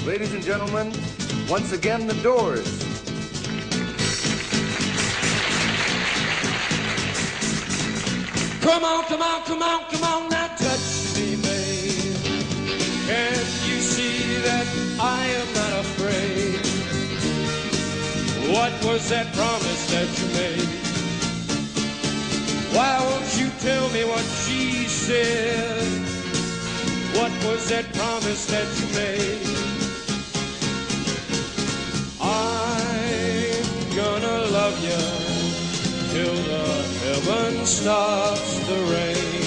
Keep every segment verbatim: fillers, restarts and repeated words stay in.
Ladies and gentlemen, once again, the Doors. Come on, come on, come on, come on, now touch me, babe. Can't you see that I am not afraid? What was that promise that you made? Why won't you tell me what she said? What was that promise that you made? I'm gonna love you till the heaven stops the rain.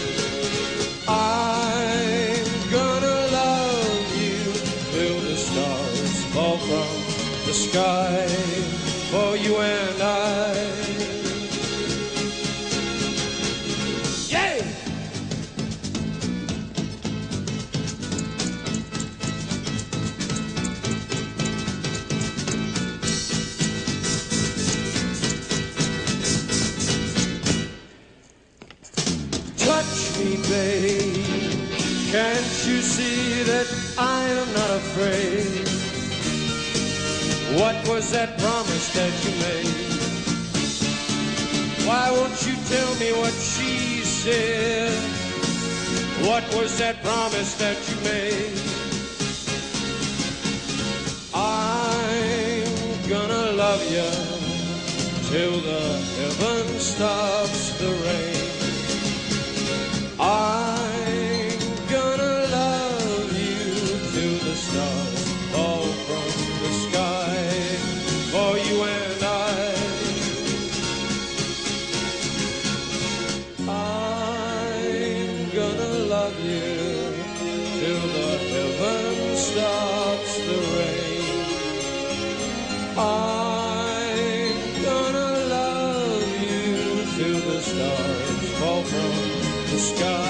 I'm gonna love you till the stars fall from the sky for you and I. Yeah! Touch me, babe. Can't you see that I am not afraid? What was that promise that you made? Why won't you tell me what she said? What was that promise that you made? I'm gonna love you till the heaven stops the rain. I'm gonna love you till the stars fall from the sky for you and I. I'm gonna love you till the heaven stops the rain. I'm gonna love you till the stars fall from the sky